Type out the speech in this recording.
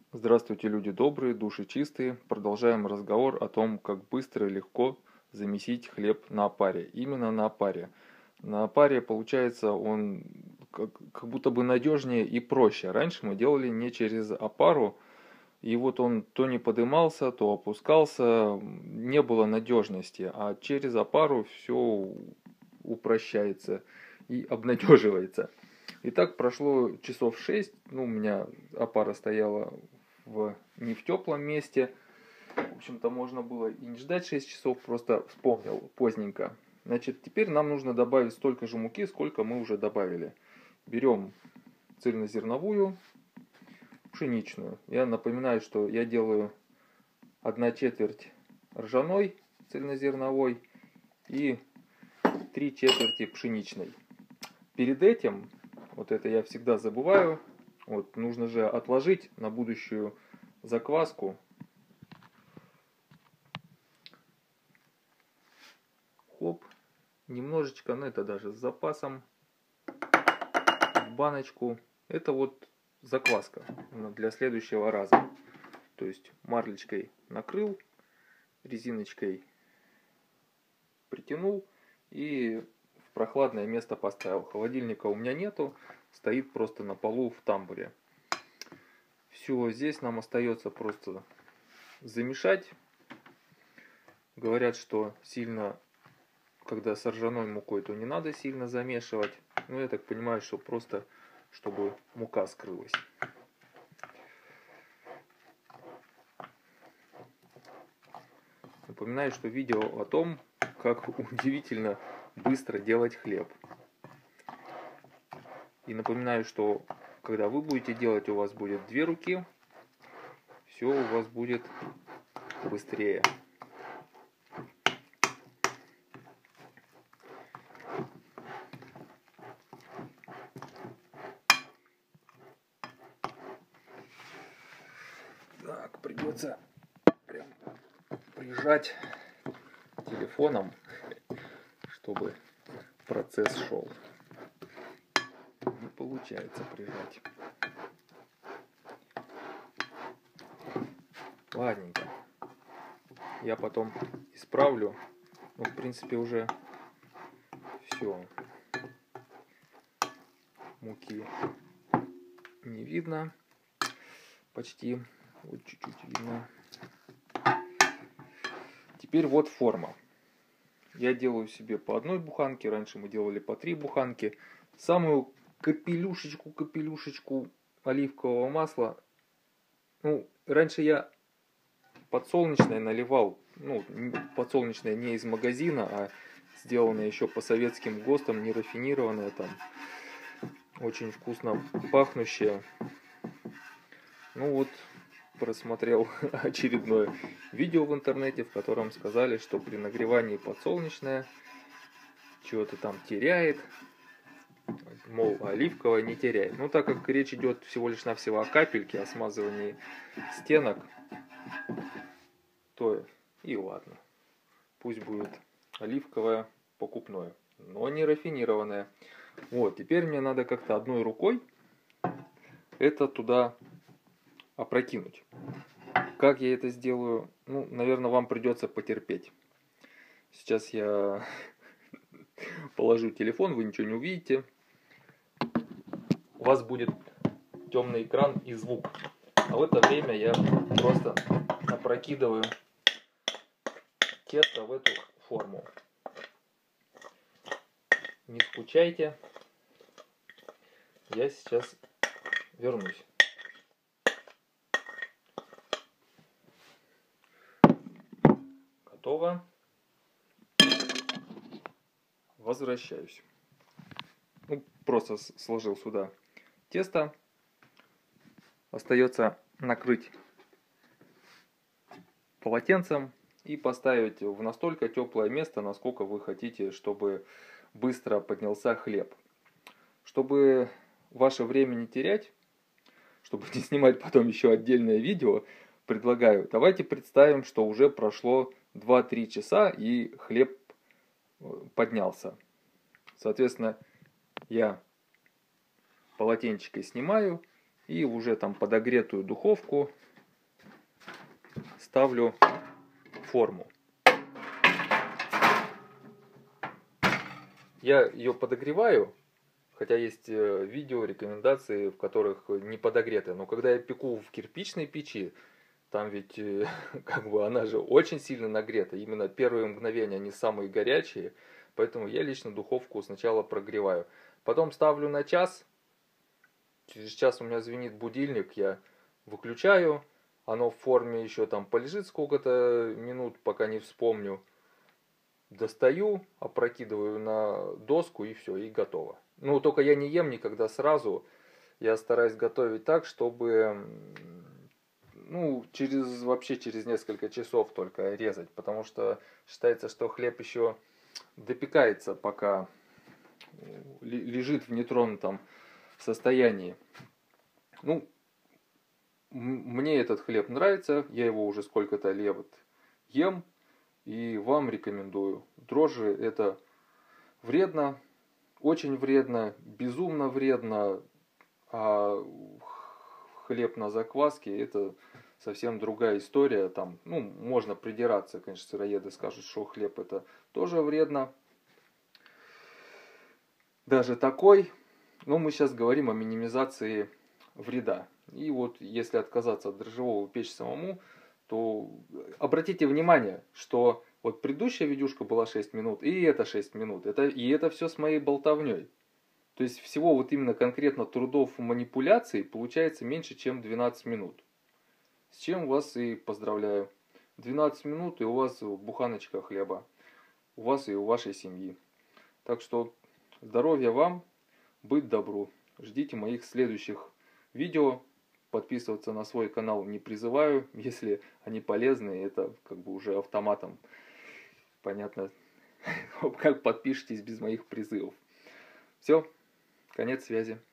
Здравствуйте, люди добрые, души чистые. Продолжаем разговор о том, как быстро и легко замесить хлеб на опаре. Именно на опаре. На опаре, получается, он как будто бы надежнее и проще. Раньше мы делали не через опару, и вот он то не подымался, то опускался, не было надежности. А через опару все упрощается и обнадеживается. И так прошло часов 6, ну, у меня опара стояла не в теплом месте. В общем-то, можно было и не ждать 6 часов, просто вспомнил поздненько. Значит, теперь нам нужно добавить столько же муки, сколько мы уже добавили. Берем цельнозерновую, пшеничную. Я напоминаю, что я делаю 1/4 ржаной цельнозерновой и 3/4 пшеничной. Перед этим, вот это я всегда забываю, вот нужно же отложить на будущую закваску. Хоп, немножечко, но это даже с запасом, в баночку. Это вот закваска для следующего раза. То есть марлечкой накрыл, резиночкой притянул и в прохладное место поставил. Холодильника у меня нету, стоит просто на полу в тамбуре. Все, здесь нам остается просто замешать. Говорят, что сильно, когда с ржаной мукой, то не надо сильно замешивать. Но я так понимаю, что просто, чтобы мука скрылась. Напоминаю, что видео о том, как удивительно быстро делать хлеб. И напоминаю, что когда вы будете делать, у вас будет 2 руки, все у вас будет быстрее. Так, придется прям прижать телефоном, чтобы процесс шел. Не получается прижать. Ладненько. Я потом исправлю. Ну, в принципе, уже все. Муки не видно. Почти. Вот чуть-чуть видно. Теперь вот форма. Я делаю себе по 1 буханке. Раньше мы делали по 3 буханки. Самую капелюшечку оливкового масла. Ну, раньше я подсолнечное наливал. Ну, подсолнечное не из магазина, а сделанное еще по советским ГОСТам, не рафинированное там. Очень вкусно пахнущее. Ну вот, просмотрел очередное видео в интернете, в котором сказали, что при нагревании подсолнечное чего-то там теряет. Мол, оливковое не теряет. Ну, так как речь идет всего лишь навсего о капельке, о смазывании стенок, то и ладно. Пусть будет оливковое покупное, но не рафинированное. Вот, теперь мне надо как-то одной рукой это туда опрокинуть. Как я это сделаю? Ну, наверное, вам придется потерпеть. Сейчас я положу телефон, вы ничего не увидите. У вас будет темный экран и звук. А в это время я просто опрокидываю тесто в эту форму. Не скучайте. Я сейчас вернусь. Готово. Возвращаюсь. Ну, просто сложил сюда тесто. Остается накрыть полотенцем и поставить в настолько теплое место, насколько вы хотите, чтобы быстро поднялся хлеб. Чтобы ваше время не терять, чтобы не снимать потом еще отдельное видео, предлагаю, давайте представим, что уже прошло 2-3 часа и хлеб поднялся. Соответственно, я полотенчикой снимаю И уже там подогретую духовку ставлю форму. Я ее подогреваю, хотя есть видео, рекомендации, в которых не подогреты. Но когда я пеку в кирпичной печи, там ведь как бы она же очень сильно нагрета. Именно первые мгновения они самые горячие. Поэтому я лично духовку сначала прогреваю. Потом ставлю на час. Через час у меня звенит будильник, я выключаю. Оно в форме еще там полежит сколько-то минут, пока не вспомню. Достаю, опрокидываю на доску и все, и готово. Ну, только я не ем никогда сразу. Я стараюсь готовить так, чтобы, ну, вообще через несколько часов только резать. Потому что считается, что хлеб еще допекается, пока лежит в нетронутом состоянии. Ну, мне этот хлеб нравится, я его уже сколько-то лет ем, и вам рекомендую. Дрожжи это вредно, очень вредно, безумно вредно, а хлеб на закваске это совсем другая история. Там, ну, можно придираться, конечно, сыроеды скажут, что хлеб это тоже вредно. Даже такой, но мы сейчас говорим о минимизации вреда. И вот если отказаться от дрожжевого печь самому, то обратите внимание, что вот предыдущая видюшка была 6 минут, и это 6 минут. И это все с моей болтовней. То есть всего вот именно конкретно трудов манипуляций получается меньше, чем 12 минут. С чем вас и поздравляю. 12 минут, и у вас буханочка хлеба. У вас и у вашей семьи. Так что здоровья вам, быть добру. Ждите моих следующих видео. Подписываться на свой канал не призываю. Если они полезны, это как бы уже автоматом. Понятно, как подпишитесь без моих призывов. Все, конец связи.